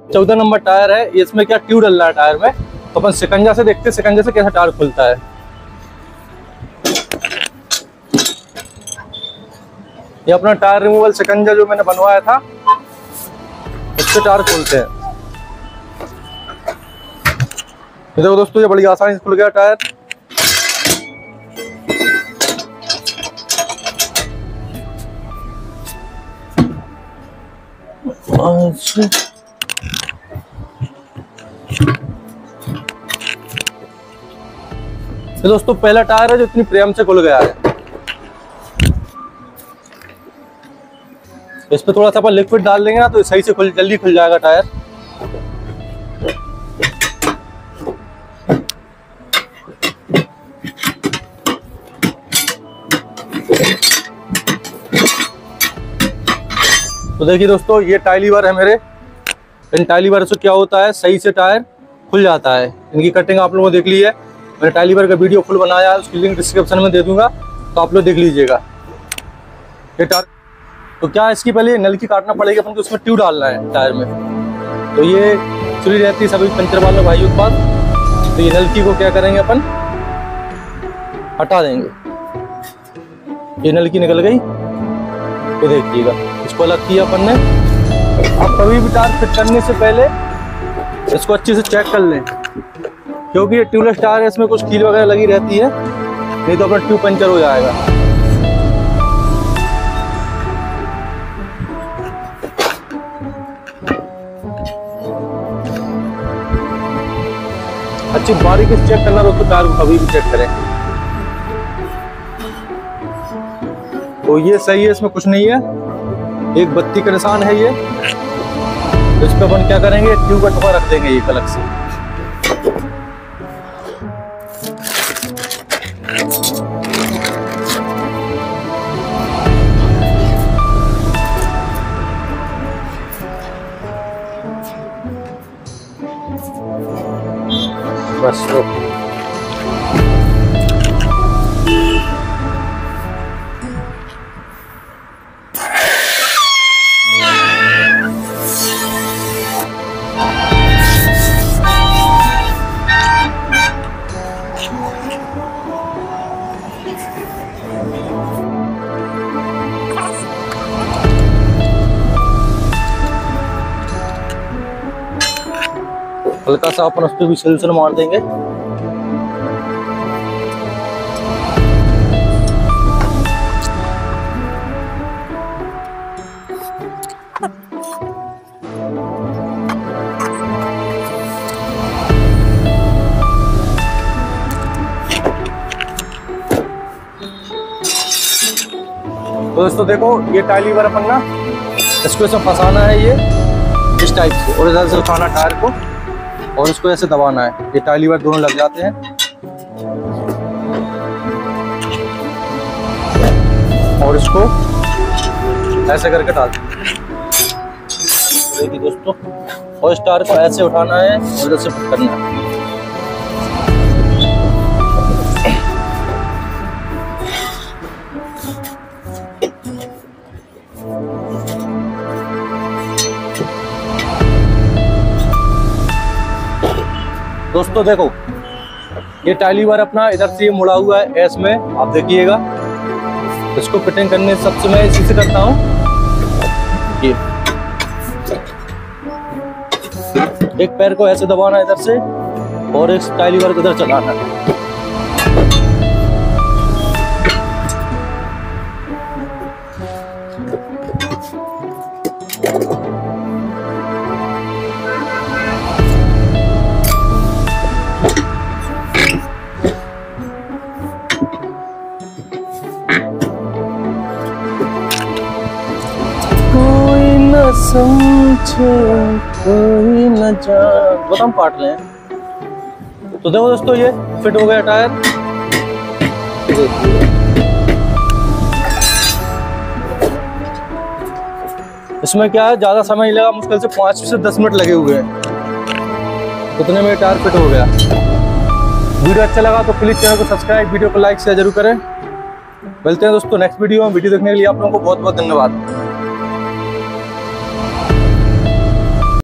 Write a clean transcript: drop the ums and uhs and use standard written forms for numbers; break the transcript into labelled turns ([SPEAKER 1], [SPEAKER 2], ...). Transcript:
[SPEAKER 1] 14 number tyre है। इसमें क्या ट्यूब डल रहा है टायर में, तो अपन शिकंजा से देखते हैं शिकंजा से कैसा टायर खुलता है। ये अपना टायर रिमूवल शिकंजा जो मैंने बनवाया था, इससे टायर खोलते हैं। ये देखो दोस्तों, ये बड़ी आसानी से खुल गया टायर। ये दोस्तों पहला टायर है जो इतनी प्रेम से खुल गया है। इस पे थोड़ा सा अपन लिक्विड डाल देंगे ना तो सही से जल्दी खुल जाएगा टायर। तो देखिए दोस्तों, ये टाई लीवर है मेरे। इन टाई लीवर से क्या होता है, सही से टायर खुल जाता है। इनकी कटिंग आप लोगों ने देख ली है, मैंने टाई लीवर का वीडियो फुल बनाया है, उसकी लिंक डिस्क्रिप्शन में दे दूंगा, तो आप लोग देख लीजिएगा। ये टायर तो क्या है, इसकी पहले नलकी काटना पड़ेगी अपन को, उसमें ट्यूब डालना है टायर में। तो ये चुरी रहती है सभी पंचर वाले भाइयों के पास। तो ये नलकी को क्या करेंगे, अपन हटा देंगे। ये नलकी निकल गई, तो देखिएगा इसको अलग किया अपन ने। अब कभी भी टायर फिट करने से पहले इसको अच्छे से चेक कर लें, क्योंकि ये ट्यूबलेस टायर है, इसमें कुछ कील वगैरह लगी रहती है, नहीं तो अपना ट्यूब पंचर हो जाएगा। अच्छी बारीकी से चेक करना दोस्तों, टायर को कभी भी चेक करें। तो ये सही है, इसमें कुछ नहीं है, एक बत्ती का निशान है ये। तो इस पे अपन क्या करेंगे, ट्यूब का टुकड़ा रख देंगे एक अलग से। बस हल्का सा अपन उस पर भी सोल्यूशन मार देंगे। तो दोस्तों देखो, ये टाई लीवर अपन ना इसको ऐसे फंसाना है, ये इस टाइप से, और इधर से उठाना टायर को और इसको ऐसे दबाना है। ये टाई लीवर दोनों लग जाते हैं और इसको ऐसे करके डाल देंगे दोस्तों, और इस टायर को ऐसे उठाना है और इधर से फिट करना है। दोस्तों देखो, ये टाई लीवर अपना इधर से ये मुड़ा हुआ है एस में, आप देखिएगा। इसको फिटिंग करने सबसे मैं इसी से करता हूँ। ये एक पैर को ऐसे दबाना है इधर से, और इस टाई लीवर को इधर चलाना है। समझे कोई न जान, बताओ काट लें। तो देखो दोस्तों, ये फिट हो गया टायर। इसमें क्या है, ज्यादा समय नहीं लगा, मुश्किल से 5 से 10 मिनट लगे हुए हैं, उतने में टायर फिट हो गया। वीडियो अच्छा लगा तो प्लीज चैनल को सब्सक्राइब, वीडियो को लाइक शेयर जरूर करें। मिलते हैं दोस्तों नेक्स्ट वीडियो में। वीडियो देखने के लिए आप लोगों को बहुत बहुत धन्यवाद।